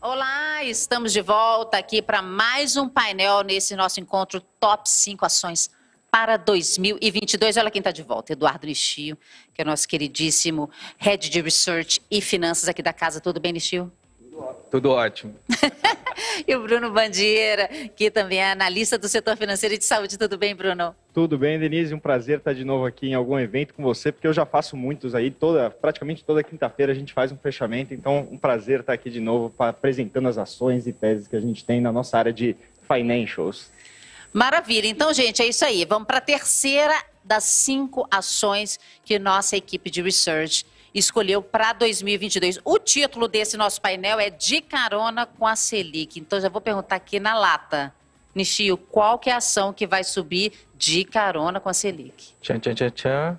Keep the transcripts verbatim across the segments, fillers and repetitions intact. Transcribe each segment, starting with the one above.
Olá, estamos de volta aqui para mais um painel nesse nosso encontro Top cinco Ações para dois mil e vinte e dois. Olha quem está de volta, Eduardo Nishio, que é nosso queridíssimo Head de Research e Finanças aqui da casa. Tudo bem, Nishio? Tudo ótimo. E o Bruno Bandeira, que também é analista do setor financeiro e de saúde. Tudo bem, Bruno? Tudo bem, Denise. Um prazer estar de novo aqui em algum evento com você, porque eu já faço muitos aí. Toda, praticamente toda quinta-feira a gente faz um fechamento. Então, um prazer estar aqui de novo pra, apresentando as ações e teses que a gente tem na nossa área de financials. Maravilha. Então, gente, é isso aí. Vamos para a terceira das cinco ações que nossa equipe de research escolheu para dois mil e vinte e dois. O título desse nosso painel é De Carona com a Selic. Então, já vou perguntar aqui na lata. Nishio, qual que é a ação que vai subir de carona com a Selic? Tchan, tchan, tchan, tchan.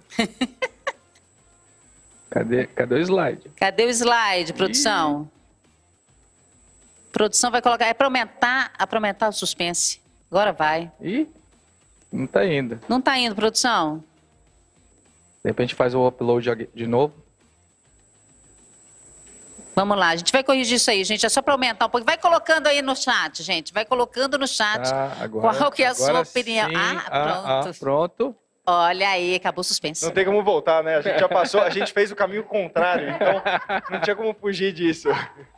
Cadê, cadê o slide? Cadê o slide, produção? Ih. Produção vai colocar... É para aumentar, é para aumentar o suspense. Agora vai. Ih, não tá indo. Não tá indo, produção? De repente faz o upload de novo. Vamos lá, a gente vai corrigir isso aí, gente. É só para aumentar um pouco. Vai colocando aí no chat, gente. Vai colocando no chat ah, agora, qual que é a sua opinião. Sim. Ah, pronto. Ah, ah, pronto. Olha aí, acabou o suspense. Não tem como voltar, né? A gente já passou, a gente fez o caminho contrário, então não tinha como fugir disso.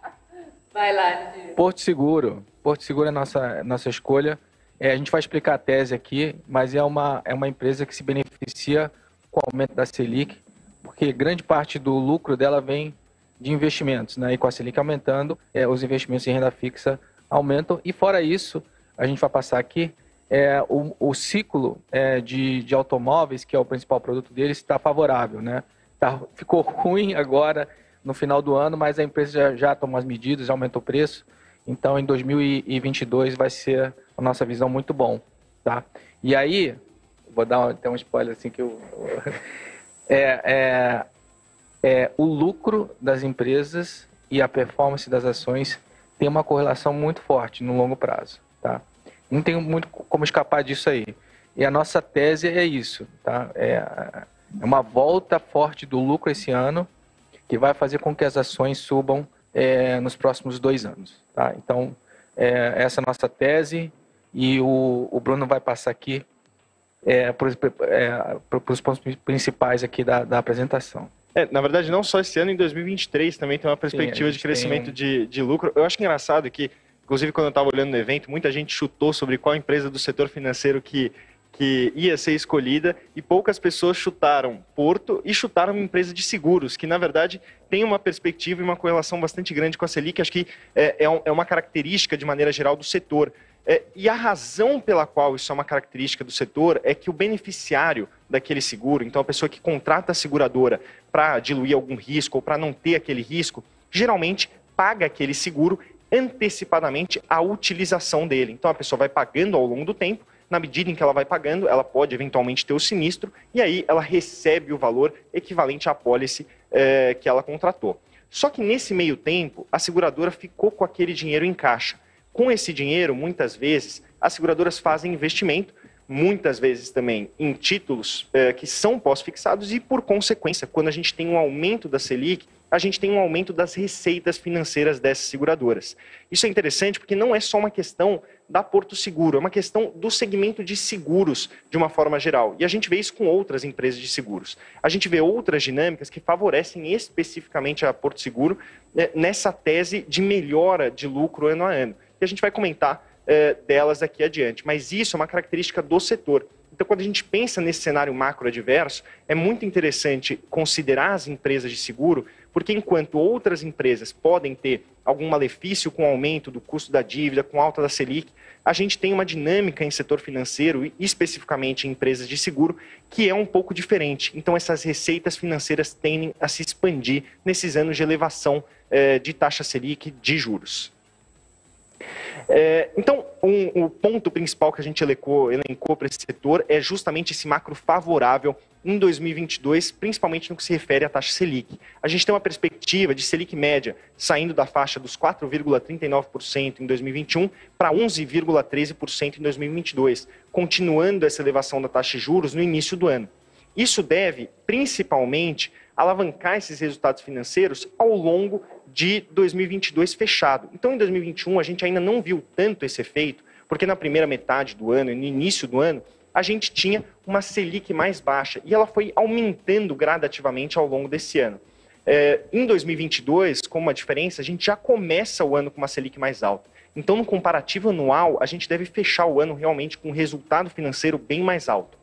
Vai lá, Nishio. Porto Seguro. Porto Seguro é a nossa, nossa escolha. É, a gente vai explicar a tese aqui, mas é uma, é uma empresa que se beneficia com o aumento da Selic, porque grande parte do lucro dela vem de investimentos, né? E com a Selic aumentando, é, os investimentos em renda fixa aumentam. E fora isso, a gente vai passar aqui, é, o, o ciclo é, de, de automóveis, que é o principal produto deles, está favorável, né? Tá, ficou ruim agora no final do ano, mas a empresa já, já tomou as medidas, já aumentou o preço. Então, em dois mil e vinte e dois vai ser a nossa visão muito bom, tá? E aí, vou dar até um spoiler assim que eu... é... é É, o lucro das empresas e a performance das ações tem uma correlação muito forte no longo prazo, tá? Não tem muito como escapar disso aí. E a nossa tese é isso, tá? É, é uma volta forte do lucro esse ano que vai fazer com que as ações subam é, nos próximos dois anos, tá? Então, é, essa é a nossa tese e o, o Bruno vai passar aqui é, para é, os pontos principais aqui da, da apresentação. É, na verdade, não só esse ano, em dois mil e vinte e três também tem uma perspectiva Sim, de crescimento um... de, de lucro. Eu acho engraçado que, inclusive, quando eu estava olhando no evento, muita gente chutou sobre qual empresa do setor financeiro que, que ia ser escolhida e poucas pessoas chutaram Porto e chutaram uma empresa de seguros, que, na verdade, tem uma perspectiva e uma correlação bastante grande com a Selic. Acho que é, é, um, é uma característica, de maneira geral, do setor. É, e a razão pela qual isso é uma característica do setor é que o beneficiário daquele seguro, então a pessoa que contrata a seguradora para diluir algum risco ou para não ter aquele risco, geralmente paga aquele seguro antecipadamente a utilização dele. Então a pessoa vai pagando ao longo do tempo, na medida em que ela vai pagando, ela pode eventualmente ter o sinistro e aí ela recebe o valor equivalente à apólice é, que ela contratou. Só que nesse meio tempo, a seguradora ficou com aquele dinheiro em caixa. Com esse dinheiro, muitas vezes, as seguradoras fazem investimento, muitas vezes também em títulos eh, que são pós-fixados e, por consequência, quando a gente tem um aumento da Selic, a gente tem um aumento das receitas financeiras dessas seguradoras. Isso é interessante porque não é só uma questão da Porto Seguro, é uma questão do segmento de seguros de uma forma geral. E a gente vê isso com outras empresas de seguros. A gente vê outras dinâmicas que favorecem especificamente a Porto Seguro eh, nessa tese de melhora de lucro ano a ano. E a gente vai comentar eh, delas aqui adiante. Mas isso é uma característica do setor. Então, quando a gente pensa nesse cenário macro adverso, é muito interessante considerar as empresas de seguro, porque enquanto outras empresas podem ter algum malefício com o aumento do custo da dívida, com alta da Selic, a gente tem uma dinâmica em setor financeiro, e especificamente em empresas de seguro, que é um pouco diferente. Então, essas receitas financeiras tendem a se expandir nesses anos de elevação eh, de taxa Selic de juros. É, então, um, o ponto principal que a gente elencou, elencou para esse setor é justamente esse macro favorável em dois mil e vinte e dois, principalmente no que se refere à taxa Selic. A gente tem uma perspectiva de Selic média saindo da faixa dos quatro vírgula trinta e nove por cento em dois mil e vinte e um para onze vírgula treze por cento em dois mil e vinte e dois, continuando essa elevação da taxa de juros no início do ano. Isso deve, principalmente, alavancar esses resultados financeiros ao longo de dois mil e vinte e dois fechado. Então, em dois mil e vinte e um, a gente ainda não viu tanto esse efeito, porque na primeira metade do ano, no início do ano, a gente tinha uma Selic mais baixa e ela foi aumentando gradativamente ao longo desse ano. É, em dois mil e vinte e dois, com uma diferença, a gente já começa o ano com uma Selic mais alta. Então, no comparativo anual, a gente deve fechar o ano realmente com um resultado financeiro bem mais alto.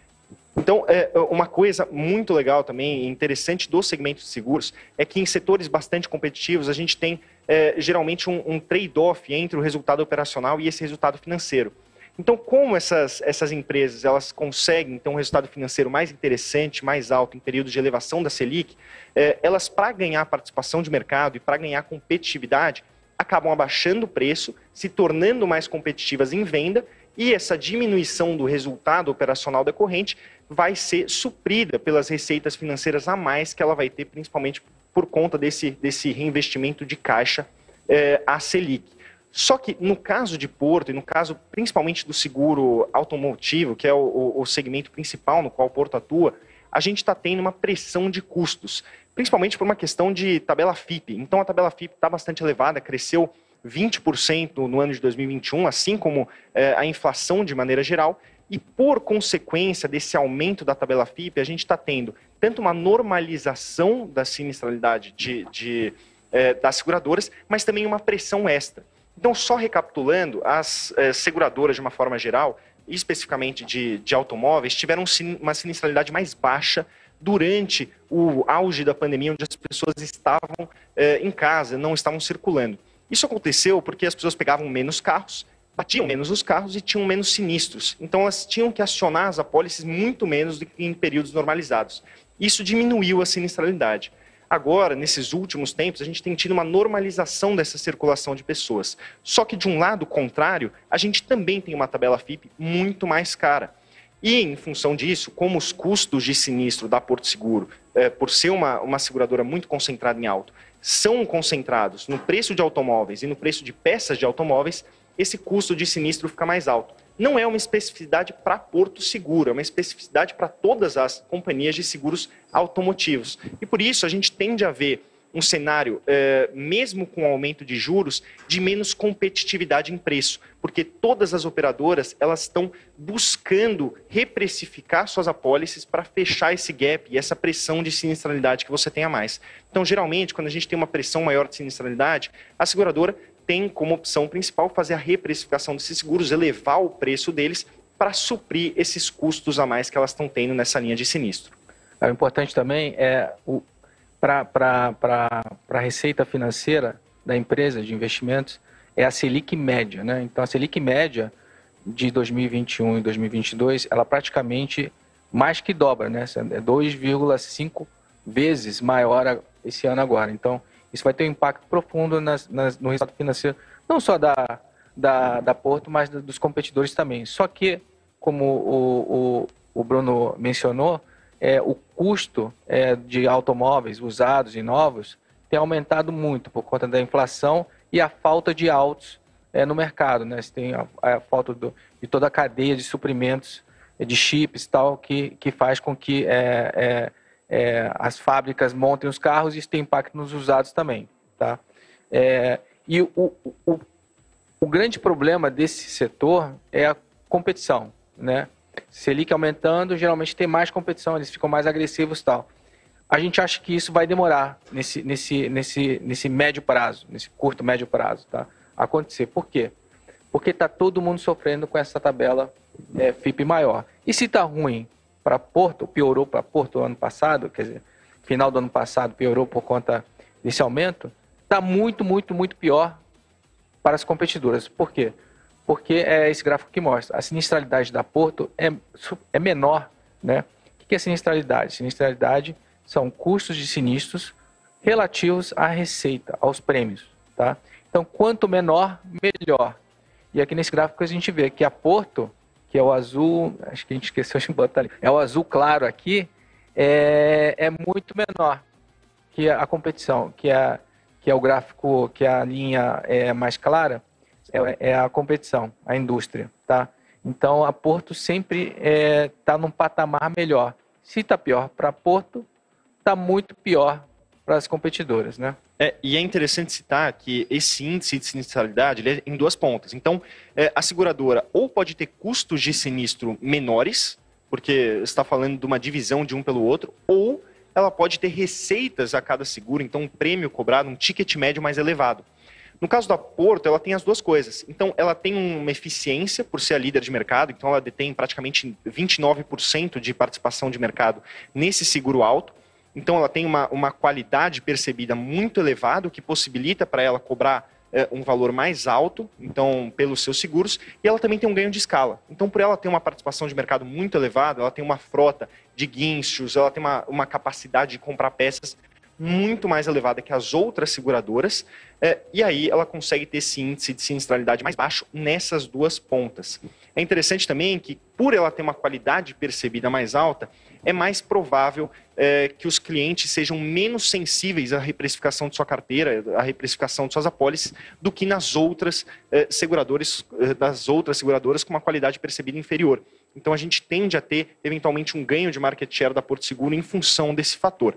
Então, é, uma coisa muito legal também, interessante do segmento de seguros, é que em setores bastante competitivos, a gente tem é, geralmente um, um trade-off entre o resultado operacional e esse resultado financeiro. Então, como essas, essas empresas elas conseguem ter um resultado financeiro mais interessante, mais alto em períodos de elevação da Selic, é, elas, para ganhar participação de mercado e para ganhar competitividade, acabam abaixando o preço, se tornando mais competitivas em venda, e essa diminuição do resultado operacional decorrente vai ser suprida pelas receitas financeiras a mais que ela vai ter, principalmente por conta desse, desse reinvestimento de caixa é, à Selic. Só que no caso de Porto, e no caso principalmente do seguro automotivo, que é o, o segmento principal no qual o Porto atua, a gente está tendo uma pressão de custos, principalmente por uma questão de tabela F I P. Então a tabela F I P está bastante elevada, cresceu vinte por cento no ano de dois mil e vinte e um, assim como eh, a inflação de maneira geral, e por consequência desse aumento da tabela F I P, a gente está tendo tanto uma normalização da sinistralidade de, de, eh, das seguradoras, mas também uma pressão extra. Então, só recapitulando, as eh, seguradoras, de uma forma geral, especificamente de, de automóveis, tiveram uma sinistralidade mais baixa durante o auge da pandemia, onde as pessoas estavam eh, em casa, não estavam circulando. Isso aconteceu porque as pessoas pegavam menos carros, batiam menos os carros e tinham menos sinistros. Então, elas tinham que acionar as apólices muito menos do que em períodos normalizados. Isso diminuiu a sinistralidade. Agora, nesses últimos tempos, a gente tem tido uma normalização dessa circulação de pessoas. Só que, de um lado contrário, a gente também tem uma tabela F I P muito mais cara. E, em função disso, como os custos de sinistro da Porto Seguro, é, por ser uma, uma seguradora muito concentrada em auto, são concentrados no preço de automóveis e no preço de peças de automóveis, esse custo de sinistro fica mais alto. Não é uma especificidade para Porto Seguro, é uma especificidade para todas as companhias de seguros automotivos. E por isso a gente tende a ver um cenário, eh, mesmo com o aumento de juros, de menos competitividade em preço, porque todas as operadoras elas estão buscando reprecificar suas apólices para fechar esse gap e essa pressão de sinistralidade que você tem a mais. Então, geralmente, quando a gente tem uma pressão maior de sinistralidade, a seguradora tem como opção principal fazer a reprecificação desses seguros, elevar o preço deles para suprir esses custos a mais que elas estão tendo nessa linha de sinistro. O importante também é para a receita financeira da empresa de investimentos é a Selic média, né? Então a Selic média de dois mil e vinte e um e dois mil e vinte e dois, ela praticamente mais que dobra, né? É dois vírgula cinco vezes maior esse ano agora. Então isso vai ter um impacto profundo nas, nas, no resultado financeiro, não só da, da, da Porto, mas dos competidores também. Só que, como o, o, o Bruno mencionou, é, o custo é, de automóveis usados e novos tem aumentado muito por conta da inflação e a falta de autos é, no mercado, né? Você tem a, a falta do, de toda a cadeia de suprimentos, de chips e tal, que, que faz com que... É, é, É, as fábricas montem os carros e isso tem impacto nos usados também, tá? É, e o, o, o grande problema desse setor é a competição, né? Selic aumentando, geralmente tem mais competição, eles ficam mais agressivos e tal. A gente acha que isso vai demorar nesse, nesse, nesse, nesse médio prazo, nesse curto, médio prazo, tá? Acontecer. Por quê? Porque está todo mundo sofrendo com essa tabela é, F I P maior. E se está ruim para Porto, piorou para Porto ano passado, quer dizer, final do ano passado piorou por conta desse aumento, está muito, muito, muito pior para as competidoras. Por quê? Porque é esse gráfico que mostra. A sinistralidade da Porto é, é menor, né? O que é sinistralidade? Sinistralidade são custos de sinistros relativos à receita, aos prêmios, tá? Então, quanto menor, melhor. E aqui nesse gráfico a gente vê que a Porto, que é o azul, acho que a gente esqueceu de botar ali, é o azul claro aqui, é, é muito menor que a competição, que é, que é o gráfico, que a linha é mais clara, é, é a competição, a indústria, tá? Então, a Porto sempre está é, num patamar melhor. Se está pior para Porto, está muito pior para as competidoras, né? É, e é interessante citar que esse índice de sinistralidade ele é em duas pontas. Então, é, a seguradora ou pode ter custos de sinistro menores, porque está falando de uma divisão de um pelo outro, ou ela pode ter receitas a cada seguro, então um prêmio cobrado, um ticket médio mais elevado. No caso da Porto, ela tem as duas coisas. Então, ela tem uma eficiência por ser a líder de mercado, então ela detém praticamente vinte e nove por cento de participação de mercado nesse seguro alto. Então, ela tem uma, uma qualidade percebida muito elevada, o que possibilita para ela cobrar é, um valor mais alto, então, pelos seus seguros, e ela também tem um ganho de escala. Então, por ela ter uma participação de mercado muito elevada, ela tem uma frota de guinchos, ela tem uma, uma capacidade de comprar peças muito mais elevada que as outras seguradoras, é, e aí ela consegue ter esse índice de sinistralidade mais baixo nessas duas pontas. É interessante também que, por ela ter uma qualidade percebida mais alta, é mais provável é, que os clientes sejam menos sensíveis à reprecificação de sua carteira, à reprecificação de suas apólices, do que nas outras é, seguradoras, é, das outras seguradoras com uma qualidade percebida inferior. Então a gente tende a ter, eventualmente, um ganho de market share da Porto Seguro em função desse fator.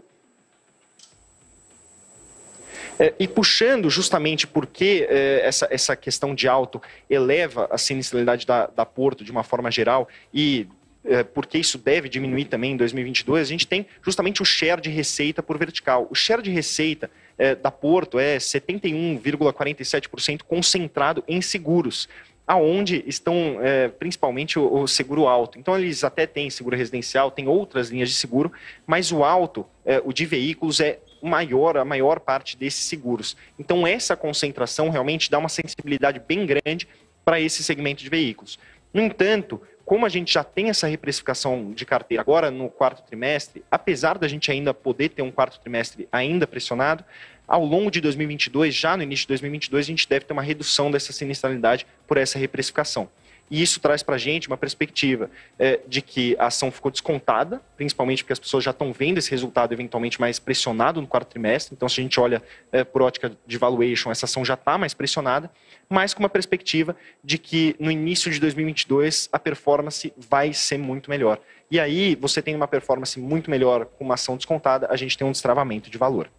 É, e puxando justamente porque é, essa, essa questão de alto eleva a sinistralidade da, da Porto de uma forma geral e é, porque isso deve diminuir também em dois mil e vinte e dois, a gente tem justamente o share de receita por vertical. O share de receita é, da Porto é setenta e um vírgula quarenta e sete por cento concentrado em seguros, aonde estão é, principalmente o, o seguro alto. Então eles até têm seguro residencial, tem outras linhas de seguro, mas o alto, é, o de veículos, é maior, a maior parte desses seguros. Então essa concentração realmente dá uma sensibilidade bem grande para esse segmento de veículos. No entanto, como a gente já tem essa reprecificação de carteira agora no quarto trimestre, apesar da gente ainda poder ter um quarto trimestre ainda pressionado, ao longo de dois mil e vinte e dois, já no início de dois mil e vinte e dois, a gente deve ter uma redução dessa sinistralidade por essa reprecificação. E isso traz para a gente uma perspectiva é, de que a ação ficou descontada, principalmente porque as pessoas já estão vendo esse resultado eventualmente mais pressionado no quarto trimestre. Então, se a gente olha é, por ótica de valuation, essa ação já está mais pressionada, mas com uma perspectiva de que no início de dois mil e vinte e dois a performance vai ser muito melhor. E aí, você tem uma performance muito melhor com uma ação descontada, a gente tem um destravamento de valor.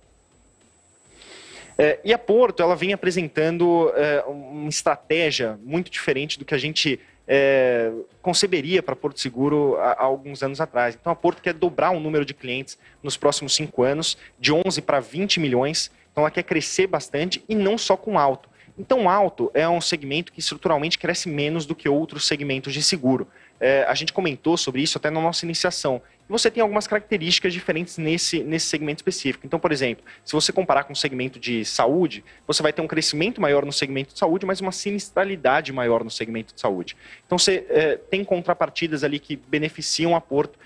É, e a Porto, ela vem apresentando é, uma estratégia muito diferente do que a gente é, conceberia para Porto Seguro há, há alguns anos atrás. Então, a Porto quer dobrar o número de clientes nos próximos cinco anos, de onze para vinte milhões. Então, ela quer crescer bastante e não só com alto. Então, alto é um segmento que estruturalmente cresce menos do que outros segmentos de seguro. É, a gente comentou sobre isso até na nossa iniciação. Você tem algumas características diferentes nesse, nesse segmento específico. Então, por exemplo, se você comparar com o segmento de saúde, você vai ter um crescimento maior no segmento de saúde, mas uma sinistralidade maior no segmento de saúde. Então, você é, tem contrapartidas ali que beneficiam a Porto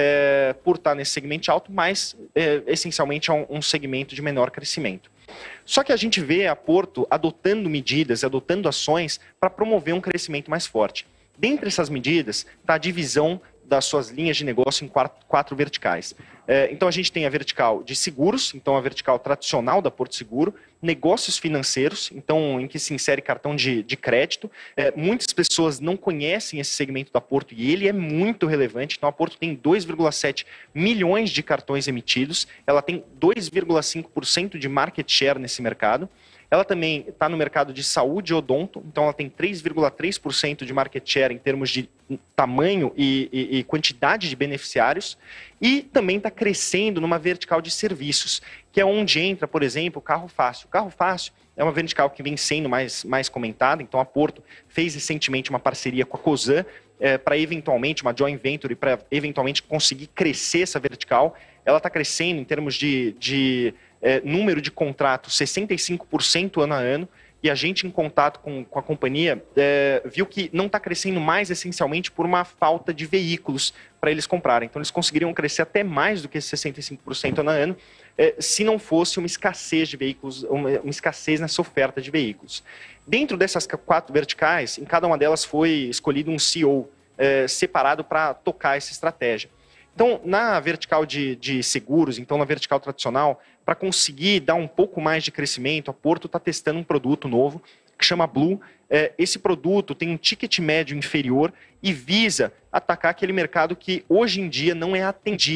é, por estar nesse segmento alto, mas é, essencialmente é um, um segmento de menor crescimento. Só que a gente vê a Porto adotando medidas, adotando ações para promover um crescimento mais forte. Dentre essas medidas está a divisão das suas linhas de negócio em quatro, quatro verticais. É, então a gente tem a vertical de seguros, então a vertical tradicional da Porto Seguro, negócios financeiros, então em que se insere cartão de, de crédito. É, muitas pessoas não conhecem esse segmento da Porto e ele é muito relevante. Então a Porto tem dois vírgula sete milhões de cartões emitidos, ela tem dois vírgula cinco por cento de market share nesse mercado. Ela também está no mercado de saúde e odonto, então ela tem três vírgula três por cento de market share em termos de tamanho e, e, e quantidade de beneficiários, e também está crescendo numa vertical de serviços, que é onde entra, por exemplo, o carro fácil. O carro fácil é uma vertical que vem sendo mais, mais comentada, então a Porto fez recentemente uma parceria com a Cosan é, para eventualmente, uma joint venture, para eventualmente conseguir crescer essa vertical. Ela está crescendo em termos de... de É, número de contratos sessenta e cinco por cento ano a ano, e a gente em contato com, com a companhia é, viu que não está crescendo mais essencialmente por uma falta de veículos para eles comprarem. Então eles conseguiriam crescer até mais do que esses sessenta e cinco por cento ano a ano é, se não fosse uma escassez de veículos, uma, uma escassez nessa oferta de veículos. Dentro dessas quatro verticais, em cada uma delas foi escolhido um C E O é, separado para tocar essa estratégia. Então, na vertical de, de seguros, então na vertical tradicional, para conseguir dar um pouco mais de crescimento, a Porto está testando um produto novo que chama Blue. É, esse produto tem um ticket médio inferior e visa atacar aquele mercado que hoje em dia não é atendido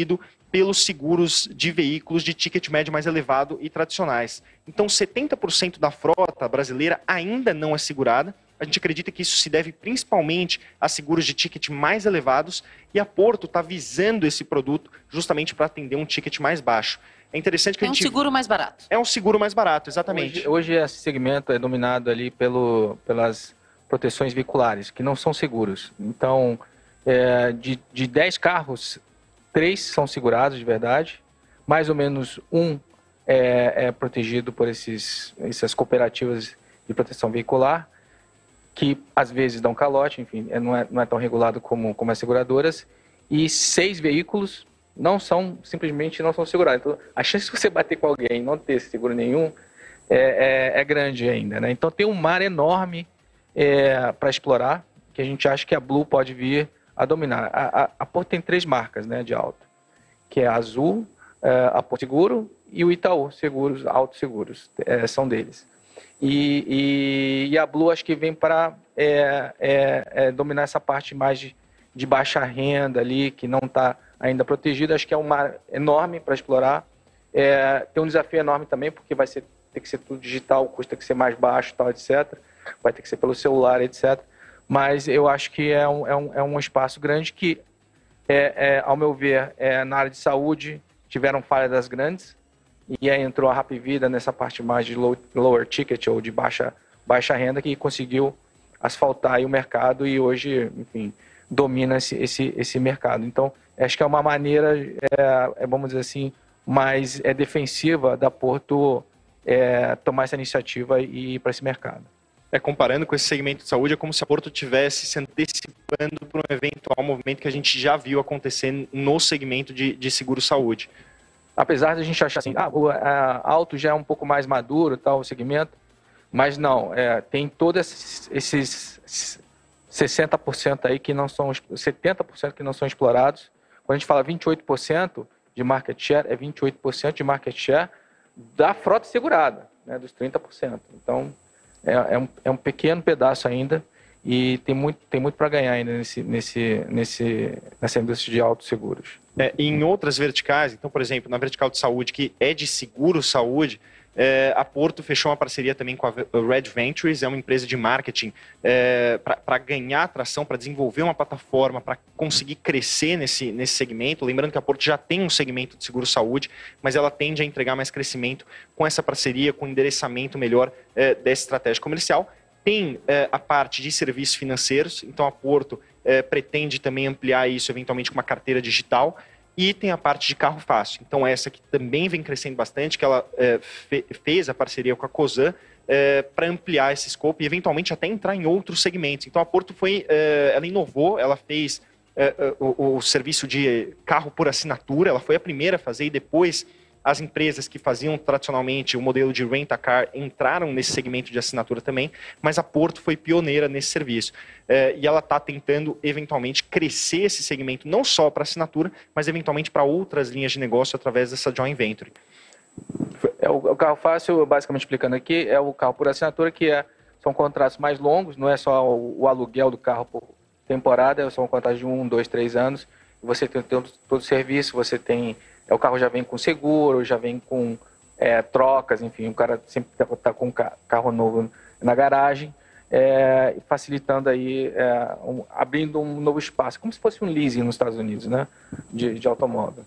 pelos seguros de veículos de ticket médio mais elevado e tradicionais. Então, setenta por cento da frota brasileira ainda não é segurada. A gente acredita que isso se deve principalmente a seguros de ticket mais elevados e a Porto está visando esse produto justamente para atender um ticket mais baixo. É interessante que é a gente... É um seguro mais barato. É um seguro mais barato, exatamente. Hoje, hoje esse segmento é dominado ali pelo, pelas proteções veiculares, que não são seguros. Então, é, de, de dez carros, três são segurados de verdade, mais ou menos um é, é protegido por esses, essas cooperativas de proteção veicular, que às vezes dão calote, enfim, é, não, é, não é tão regulado como, como as seguradoras, e seis veículos não são, simplesmente não são segurados. Então, a chance de você bater com alguém e não ter seguro nenhum é, é, é grande ainda, né? Então, tem um mar enorme é, para explorar, que a gente acha que a Blue pode vir a dominar. A, a, a Porto tem três marcas, né, de auto, que é a Azul, é, a Porto Seguro e o Itaú Seguros, Auto Seguros, é, são deles. E, e, e a Blue acho que vem para é, é, é, dominar essa parte mais de, de baixa renda ali, que não está ainda protegida. Acho que é um mar enorme para explorar. É, tem um desafio enorme também, porque vai ser, ter que ser tudo digital, o custo tem que ser mais baixo, tal, etcétera. Vai ter que ser pelo celular, etcétera. Mas eu acho que é um, é um, é um espaço grande que, é, é, ao meu ver, é, na área de saúde, tiveram falha das grandes. E aí entrou a Hapvida nessa parte mais de low, lower ticket ou de baixa, baixa renda, que conseguiu asfaltar aí o mercado e hoje, enfim, domina esse, esse, esse mercado. Então, acho que é uma maneira, é, vamos dizer assim, mais é, defensiva da Porto é, tomar essa iniciativa e ir para esse mercado. É, comparando com esse segmento de saúde, é como se a Porto estivesse se antecipando para um eventual movimento que a gente já viu acontecer no segmento de, de seguro-saúde. Apesar de a gente achar assim, ah, o a Auto já é um pouco mais maduro, tal, o segmento, mas não, é, tem todos esses, esses sessenta por cento aí que não são, setenta por cento que não são explorados. Quando a gente fala vinte e oito por cento de market share, é vinte e oito por cento de market share da frota segurada, né, dos trinta por cento. Então, é, é, um, é um pequeno pedaço ainda e tem muito, tem muito para ganhar ainda nesse, nesse, nesse, nessa indústria de autosseguros. É, em outras verticais, então, por exemplo, na vertical de saúde, que é de seguro-saúde, é, a Porto fechou uma parceria também com a Red Ventures, é uma empresa de marketing é, para ganhar atração, para desenvolver uma plataforma, para conseguir crescer nesse, nesse segmento. Lembrando que a Porto já tem um segmento de seguro-saúde, mas ela tende a entregar mais crescimento com essa parceria, com um endereçamento melhor é, dessa estratégia comercial. Tem é, a parte de serviços financeiros, então a Porto é, pretende também ampliar isso eventualmente com uma carteira digital. E tem a parte de carro fácil. Então essa que também vem crescendo bastante, que ela é, fe, fez a parceria com a Cosan é, para ampliar esse escopo e eventualmente até entrar em outros segmentos. Então a Porto foi, é, ela inovou, ela fez é, o, o serviço de carro por assinatura, ela foi a primeira a fazer e depois as empresas que faziam tradicionalmente o modelo de rent-a-car entraram nesse segmento de assinatura também, mas a Porto foi pioneira nesse serviço. É, e ela está tentando, eventualmente, crescer esse segmento, não só para assinatura, mas eventualmente para outras linhas de negócio através dessa joint venture. É, o, o carro fácil, basicamente explicando aqui, é o carro por assinatura, que é, são contratos mais longos, não é só o, o aluguel do carro por temporada, são contratos de um, dois, três anos. Você tem todo, todo o serviço, você tem... É, o carro já vem com seguro, já vem com é, trocas, enfim, o cara sempre está tá com um carro novo na garagem, é, facilitando aí, é, um, abrindo um novo espaço, como se fosse um leasing nos Estados Unidos, né, de, de automóvel.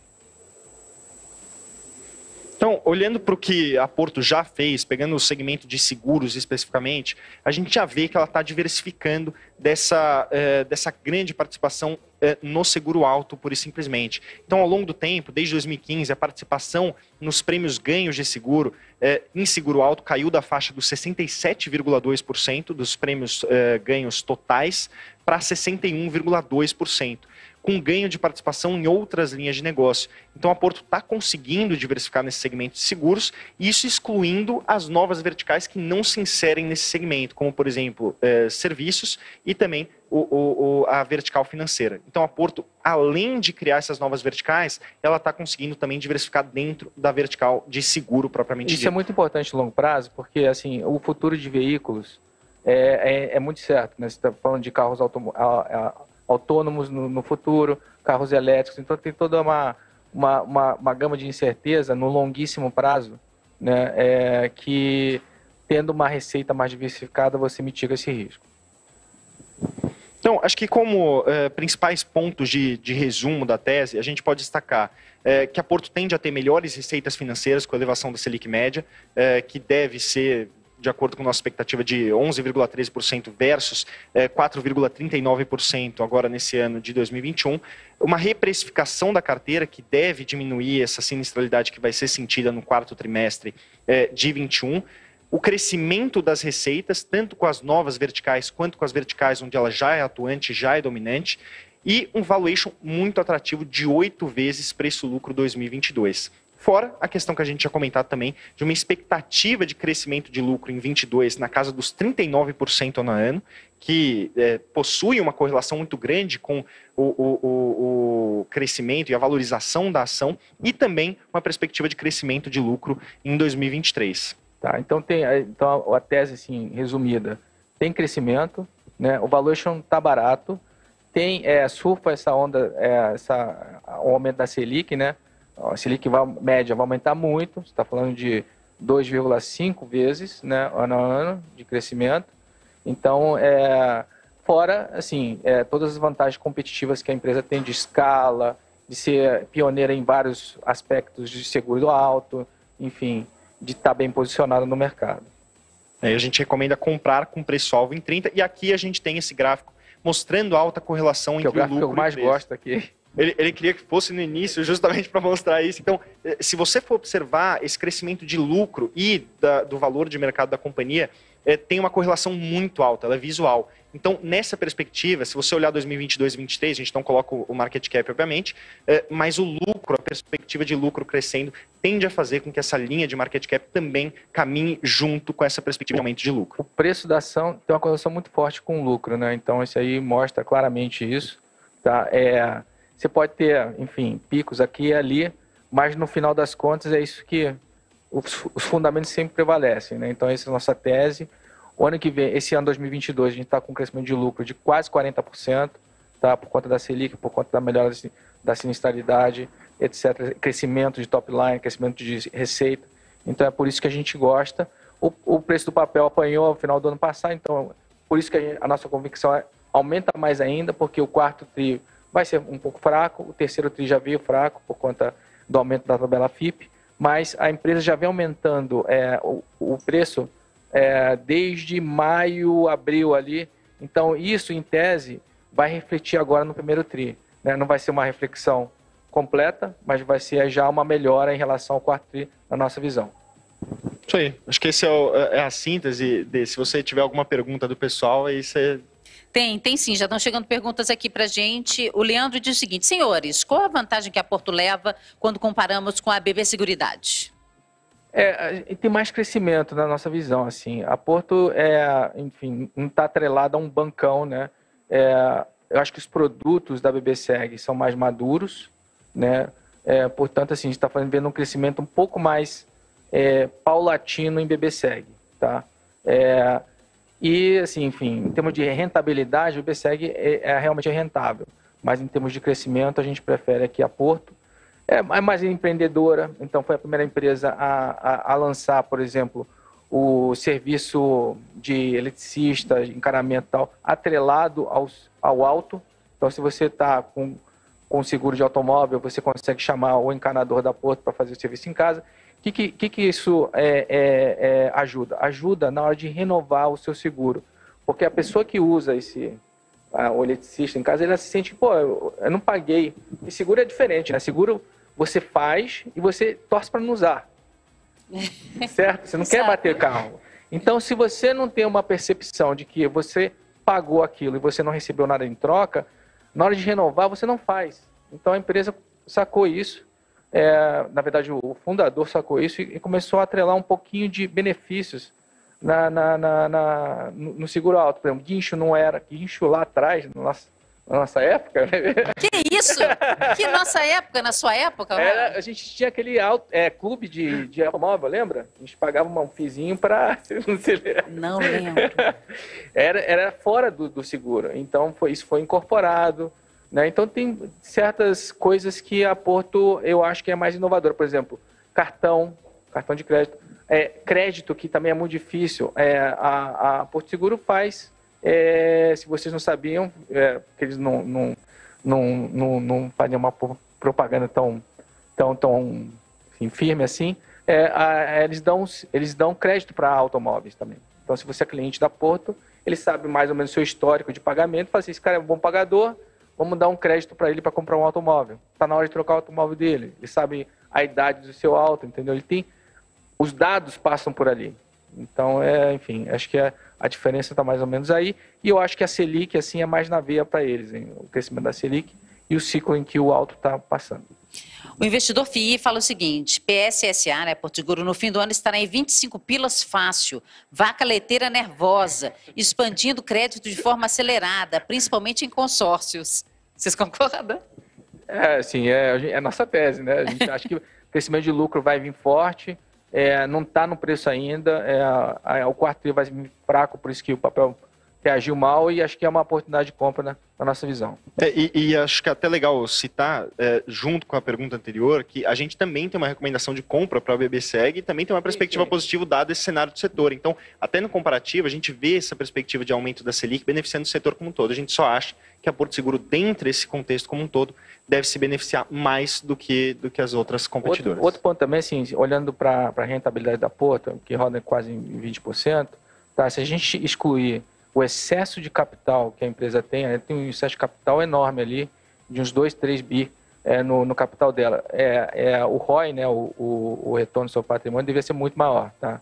Então, olhando para o que a Porto já fez, pegando o segmento de seguros especificamente, a gente já vê que ela está diversificando dessa, eh, dessa grande participação eh, no seguro alto, pura e simplesmente. Então, ao longo do tempo, desde dois mil e quinze, a participação nos prêmios ganhos de seguro eh, em seguro alto caiu da faixa dos sessenta e sete vírgula dois por cento dos prêmios eh, ganhos totais para sessenta e um vírgula dois por cento. Com ganho de participação em outras linhas de negócio. Então a Porto está conseguindo diversificar nesse segmento de seguros, isso excluindo as novas verticais que não se inserem nesse segmento, como por exemplo, eh, serviços e também o, o, a vertical financeira. Então a Porto, além de criar essas novas verticais, ela está conseguindo também diversificar dentro da vertical de seguro propriamente dito. Isso é muito importante no longo prazo, porque assim, o futuro de veículos é, é, é muito certo, né? Você está falando de carros automóveis, autônomos no, no futuro, carros elétricos, então tem toda uma, uma, uma, uma gama de incerteza no longuíssimo prazo, né, é, que tendo uma receita mais diversificada, você mitiga esse risco. Então, acho que como é, principais pontos de, de resumo da tese, a gente pode destacar é, que a Porto tende a ter melhores receitas financeiras com a elevação da Selic média, é, que deve ser, de acordo com nossa expectativa, de onze vírgula treze por cento versus é, quatro vírgula trinta e nove por cento agora nesse ano de dois mil e vinte e um. Uma reprecificação da carteira que deve diminuir essa sinistralidade que vai ser sentida no quarto trimestre é, de vinte e um. O crescimento das receitas, tanto com as novas verticais quanto com as verticais onde ela já é atuante, já é dominante, e um valuation muito atrativo de oito vezes preço-lucro dois mil e vinte e dois. Fora a questão que a gente tinha comentado também, de uma expectativa de crescimento de lucro em vinte e dois na casa dos trinta e nove por cento ao ano, que é, possui uma correlação muito grande com o, o, o, o crescimento e a valorização da ação, e também uma perspectiva de crescimento de lucro em dois mil e vinte e três. Tá, então, tem, então a tese, assim, resumida, tem crescimento, né? O valuation está barato, tem, é, surfa essa onda, é, essa, o aumento da Selic, né? A Selic vai, média vai aumentar muito, você está falando de dois vírgula cinco vezes, né, ano a ano de crescimento. Então, é, fora, assim, é, todas as vantagens competitivas que a empresa tem de escala, de ser pioneira em vários aspectos de seguro alto, enfim, de estar bem posicionado no mercado. É, a gente recomenda comprar com preço-alvo em trinta, e aqui a gente tem esse gráfico mostrando alta correlação que entre é o lucro lucro que eu mais e preço. gosto aqui. Ele, ele queria que fosse no início justamente para mostrar isso. Então, se você for observar esse crescimento de lucro e da, do valor de mercado da companhia, é, tem uma correlação muito alta, ela é visual. Então, nessa perspectiva, se você olhar dois mil e vinte e dois e dois mil e vinte e três, a gente não coloca o market cap, obviamente, é, mas o lucro, a perspectiva de lucro crescendo, tende a fazer com que essa linha de market cap também caminhe junto com essa perspectiva de aumento de lucro. O preço da ação tem uma correlação muito forte com o lucro, né? Então, isso aí mostra claramente isso. Tá? É, você pode ter, enfim, picos aqui e ali, mas no final das contas é isso que os, os fundamentos sempre prevalecem, né? Então, essa é a nossa tese. O ano que vem, esse ano dois mil e vinte e dois, a gente está com um crescimento de lucro de quase quarenta por cento, tá? Por conta da Selic, por conta da melhora da sinistralidade, etcétera. Crescimento de top line, crescimento de receita. Então é por isso que a gente gosta. O, o preço do papel apanhou no final do ano passado, então por isso que a, gente, a nossa convicção é, aumenta mais ainda, porque o quarto tri vai ser um pouco fraco, o terceiro tri já veio fraco por conta do aumento da tabela F I P, mas a empresa já vem aumentando é, o, o preço É, desde maio, abril ali. Então, isso, em tese, vai refletir agora no primeiro tri. Né? Não vai ser uma reflexão completa, mas vai ser já uma melhora em relação ao quarto tri, na nossa visão. Isso aí. Acho que esse é, o, é a síntese. De, se você tiver alguma pergunta do pessoal, aí você... Tem, tem sim. Já estão chegando perguntas aqui para a gente. O Leandro diz o seguinte: senhores, qual a vantagem que a Porto leva quando comparamos com a B B Seguridade? É, tem mais crescimento na nossa visão, assim. A Porto, é, enfim, não está atrelada a um bancão, né? É, eu acho que os produtos da B B Seg são mais maduros, né? É, portanto, assim, a gente está vendo um crescimento um pouco mais é, paulatino em B B Seg, tá? É, e, assim, enfim, em termos de rentabilidade, o B B Seg é, é realmente rentável, mas em termos de crescimento, a gente prefere aqui a Porto. É mais empreendedora, então foi a primeira empresa a, a, a lançar, por exemplo, o serviço de eletricista, de encanamento e tal, atrelado aos, ao auto. Então, se você está com, com seguro de automóvel, você consegue chamar o encanador da Porto para fazer o serviço em casa. O que, que, que isso é, é, é, ajuda? Ajuda na hora de renovar o seu seguro. Porque a pessoa que usa esse... o eletricista em casa, ele se sente, pô, eu, eu não paguei. E seguro é diferente, né? Seguro você faz e você torce para não usar. Certo? Você não quer bater carro. Então, se você não tem uma percepção de que você pagou aquilo e você não recebeu nada em troca, na hora de renovar, você não faz. Então, a empresa sacou isso. É, na verdade, o fundador sacou isso e começou a atrelar um pouquinho de benefícios Na, na, na, na, no seguro alto. Por exemplo, guincho não era. Guincho lá atrás, na nossa, na nossa época. Que isso? Que nossa época, na sua época? Era, a gente tinha aquele auto, é, clube de, de automóvel, lembra? A gente pagava um fizinho para... Não lembro. Era, era fora do, do seguro. Então, foi, isso foi incorporado. Né? Então, tem certas coisas que a Porto, eu acho que é mais inovadora. Por exemplo, cartão, cartão de crédito. É, crédito, que também é muito difícil. É, a, a Porto Seguro faz, é, se vocês não sabiam, é, que eles não, não, não, não, não fazem uma propaganda tão, tão, tão enfim, firme assim, é, a, eles, dão, eles dão crédito para automóveis também. Então, se você é cliente da Porto, ele sabe mais ou menos o seu histórico de pagamento, fala assim, esse cara é um bom pagador, vamos dar um crédito para ele para comprar um automóvel. Está na hora de trocar o automóvel dele. Ele sabe a idade do seu auto, entendeu? Ele tem... Os dados passam por ali. Então, é, enfim, acho que a, a diferença está mais ou menos aí. E eu acho que a Selic, assim, é mais na veia para eles, hein? O crescimento da Selic e o ciclo em que o auto está passando. O investidor F I I fala o seguinte, P S S A, né, Porto Seguro, no fim do ano estará em vinte e cinco pilas fácil, vaca leiteira nervosa, expandindo crédito de forma acelerada, principalmente em consórcios. Vocês concordam? É, sim, é, é a nossa tese, né? A gente acha que o crescimento de lucro vai vir forte, é, não está no preço ainda, é, a, a, o quarto tri vai vir fraco, por isso que o papel reagiu mal e acho que é uma oportunidade de compra na, na nossa visão. É, e, e acho que é até legal citar, é, junto com a pergunta anterior, que a gente também tem uma recomendação de compra para a B B Seg e também tem uma perspectiva sim, sim. positiva dado esse cenário do setor. Então, até no comparativo, a gente vê essa perspectiva de aumento da Selic beneficiando o setor como um todo. A gente só acha que a Porto Seguro, dentro desse contexto como um todo, deve se beneficiar mais do que, do que as outras competidoras. Outro, outro ponto também, assim, olhando para a rentabilidade da Porto, que roda quase em vinte por cento, tá? Se a gente excluir o excesso de capital que a empresa tem, ela tem um excesso de capital enorme ali, de uns dois, três bi é, no, no capital dela. É, é, o R O I, né, o, o, o retorno do seu patrimônio, devia ser muito maior. Tá?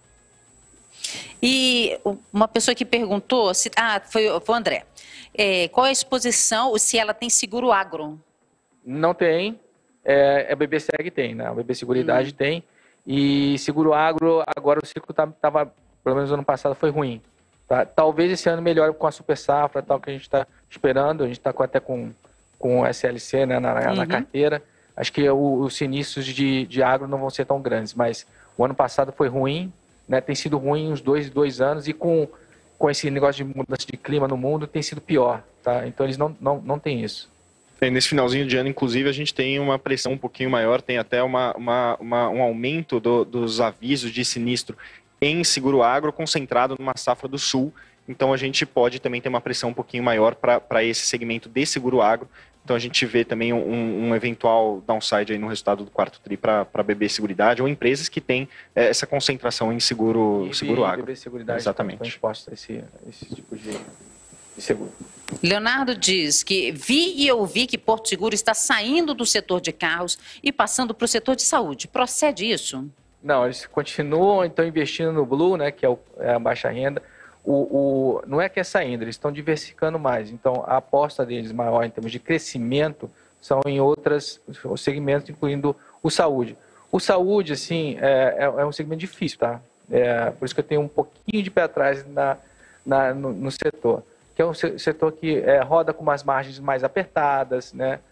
E uma pessoa que perguntou, se, ah, foi, foi o André, é, qual é a exposição, se ela tem seguro agro? Não tem, é, a B B Seg tem, né? A B B Seguridade hum. tem, e seguro agro, agora o ciclo estava, pelo menos no ano passado, foi ruim. Tá? Talvez esse ano melhore com a super safra, tal, que a gente está esperando. A gente está até com, com o S L C, né, na, uhum. na carteira. Acho que o, os sinistros de, de agro não vão ser tão grandes, mas o ano passado foi ruim, né, tem sido ruim uns dois, dois anos e com, com esse negócio de mudança de clima no mundo tem sido pior. Tá? Então eles não, não, não têm isso. Nesse finalzinho de ano, inclusive, a gente tem uma pressão um pouquinho maior, tem até uma, uma, uma, um aumento do, dos avisos de sinistro em seguro agro concentrado numa safra do sul, então a gente pode também ter uma pressão um pouquinho maior para esse segmento de seguro agro, então a gente vê também um, um eventual downside aí no resultado do quarto tri para a B B Seguridade ou empresas que têm é, essa concentração em seguro, e, seguro e agro. B B Seguridade exatamente. Exposta a esse, esse tipo de, de seguro. Leonardo diz que vi e ouvi que Porto Seguro está saindo do setor de carros e passando para o setor de saúde. Procede isso? Não, eles continuam então investindo no Blue, né, que é, o, é a baixa renda. O, o, não é que é saindo, eles estão diversificando mais. Então, a aposta deles maior em termos de crescimento são em outros segmentos, incluindo o saúde. O saúde, assim, é, é, é um segmento difícil, tá? É, por isso que eu tenho um pouquinho de pé atrás na, na, no, no setor. Que é um setor que é, roda com umas margens mais apertadas, né?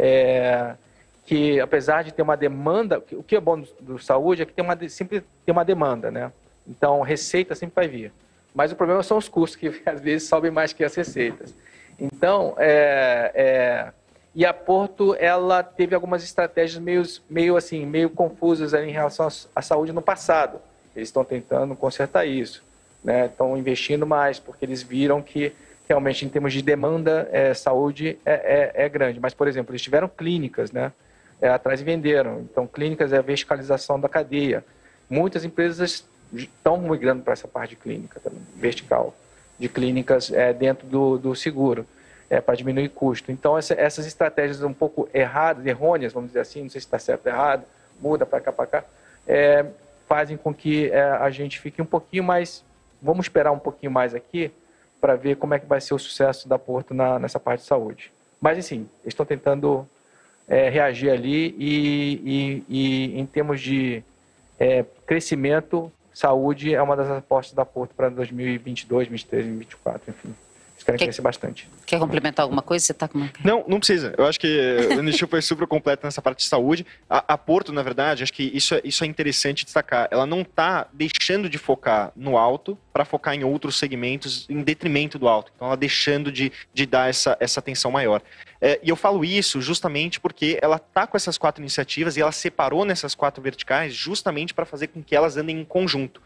É, que apesar de ter uma demanda, o que é bom do, do saúde é que tem uma, sempre tem uma demanda, né? Então, receita sempre vai vir. Mas o problema são os custos, que às vezes sobem mais que as receitas. Então, é, é, e a Porto, ela teve algumas estratégias meio, meio, assim, meio confusas ali em relação à saúde no passado. Eles estão tentando consertar isso, né? Estão investindo mais, porque eles viram que realmente, em termos de demanda, é, saúde é, é, é grande. Mas, por exemplo, eles tiveram clínicas, né? É, atrás e venderam. Então, clínicas é a verticalização da cadeia. Muitas empresas estão migrando para essa parte de clínica também, vertical, de clínicas é, dentro do, do seguro, é, para diminuir custo. Então, essa, essas estratégias um pouco erradas, errôneas, vamos dizer assim, não sei se está certo ou errado, muda para cá, para cá, é, fazem com que é, a gente fique um pouquinho mais, vamos esperar um pouquinho mais aqui, para ver como é que vai ser o sucesso da Porto na, nessa parte de saúde. Mas, assim, eles estão tentando É, reagir ali e, e, e em termos de é, crescimento, saúde é uma das apostas da Porto para dois mil e vinte e dois, dois mil e vinte e três, dois mil e vinte e quatro, enfim. Eles querem quer, crescer bastante. Quer complementar alguma coisa? Você tá com uma... Não, não precisa. Eu acho que o Nishio foi super completo nessa parte de saúde. A, a Porto, na verdade, acho que isso é, isso é interessante destacar. Ela não está deixando de focar no alto para focar em outros segmentos em detrimento do alto. Então, ela deixando de, de dar essa, essa atenção maior. É, e eu falo isso justamente porque ela está com essas quatro iniciativas e ela separou nessas quatro verticais justamente para fazer com que elas andem em conjunto.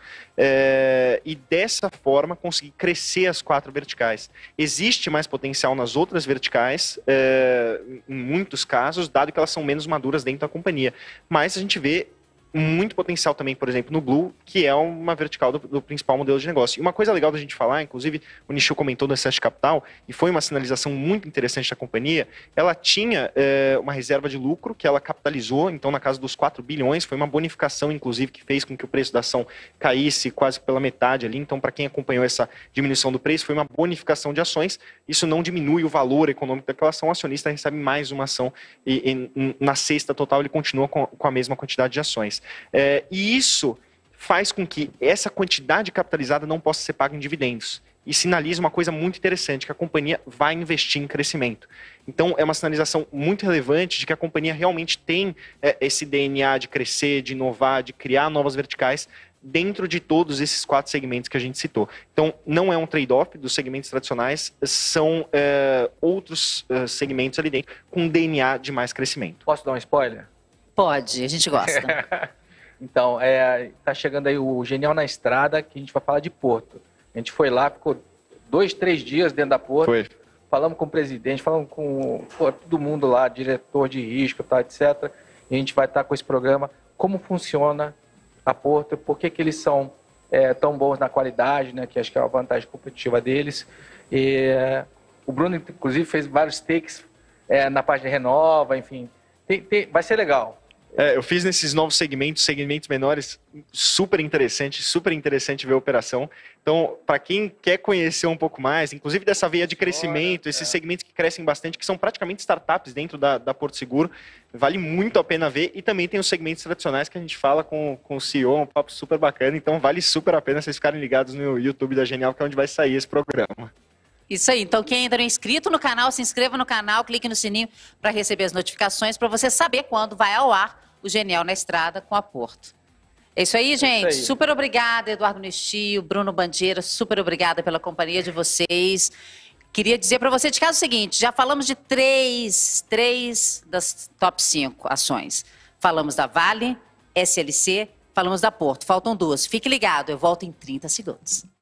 É, e dessa forma conseguir crescer as quatro verticais. Existe mais potencial nas outras verticais, é, em muitos casos, dado que elas são menos maduras dentro da companhia. Mas a gente vê muito potencial também, por exemplo, no Blue, que é uma vertical do, do principal modelo de negócio. E uma coisa legal da gente falar, inclusive o Nishio comentou no excesso de capital, e foi uma sinalização muito interessante da companhia, ela tinha é, uma reserva de lucro que ela capitalizou, então na casa dos quatro bilhões, foi uma bonificação, inclusive, que fez com que o preço da ação caísse quase pela metade ali. Então, para quem acompanhou essa diminuição do preço, foi uma bonificação de ações. Isso não diminui o valor econômico daquela ação, o acionista recebe mais uma ação e, e na cesta total ele continua com, com a mesma quantidade de ações. É, e isso faz com que essa quantidade capitalizada não possa ser paga em dividendos. E sinaliza uma coisa muito interessante, que a companhia vai investir em crescimento. Então, é uma sinalização muito relevante de que a companhia realmente tem é, esse D N A de crescer, de inovar, de criar novas verticais dentro de todos esses quatro segmentos que a gente citou. Então, não é um trade-off dos segmentos tradicionais, são é, outros é, segmentos ali dentro com D N A de mais crescimento. Posso dar um spoiler? Pode, a gente gosta. Então, é, tá chegando aí o Genial na Estrada, que a gente vai falar de Porto. A gente foi lá, ficou dois, três dias dentro da Porto. Foi. Falamos com o presidente, falamos com pô, todo mundo lá, diretor de risco, tá, etcétera. E a gente vai estar com esse programa, como funciona a Porto, por que que eles são é, tão bons na qualidade, né, que acho que é a vantagem competitiva deles. E, é, o Bruno, inclusive, fez vários takes é, na página Renova, enfim. Tem, tem, vai ser legal. É, eu fiz nesses novos segmentos, segmentos menores, super interessante, super interessante ver a operação. Então, para quem quer conhecer um pouco mais, inclusive dessa veia de crescimento, esses segmentos que crescem bastante, que são praticamente startups dentro da, da Porto Seguro, vale muito a pena ver. E também tem os segmentos tradicionais que a gente fala com, com o C E O, um papo super bacana. Então, vale super a pena vocês ficarem ligados no YouTube da Genial, que é onde vai sair esse programa. Isso aí, então quem ainda não é inscrito no canal, se inscreva no canal, clique no sininho para receber as notificações, para você saber quando vai ao ar o Genial na Estrada com a Porto. É isso aí, gente. Isso aí. Super obrigada, Eduardo Nishio, Bruno Bandeira, super obrigada pela companhia de vocês. Queria dizer para você de casa o seguinte, já falamos de três, três das top cinco ações. Falamos da Vale, S L C, falamos da Porto, faltam duas. Fique ligado, eu volto em trinta segundos.